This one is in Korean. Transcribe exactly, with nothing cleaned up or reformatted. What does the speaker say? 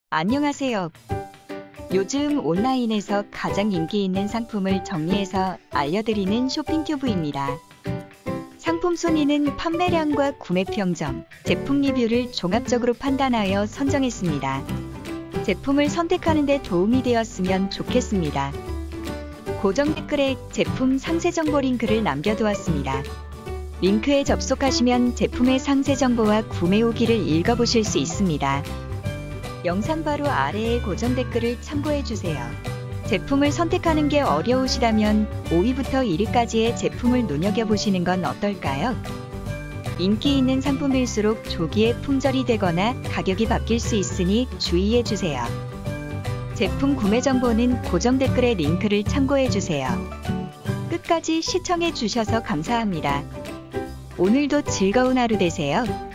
안녕하세요. 요즘 온라인에서 가장 인기 있는 상품을 정리해서 알려드리는 쇼핑튜브입니다. 상품 순위는 판매량과 구매 평점, 제품 리뷰를 종합적으로 판단하여 선정했습니다. 제품을 선택하는 데 도움이 되었으면 좋겠습니다. 고정 댓글에 제품 상세 정보 링크를 남겨두었습니다. 링크에 접속하시면 제품의 상세 정보와 구매 후기를 읽어보실 수 있습니다. 영상 바로 아래의 고정 댓글을 참고해주세요. 제품을 선택하는 게 어려우시다면 오 위부터 일 위까지의 제품을 눈여겨보시는 건 어떨까요? 인기 있는 상품일수록 조기에 품절이 되거나 가격이 바뀔 수 있으니 주의해주세요. 제품 구매 정보는 고정 댓글의 링크를 참고해주세요. 끝까지 시청해주셔서 감사합니다. 오늘도 즐거운 하루 되세요.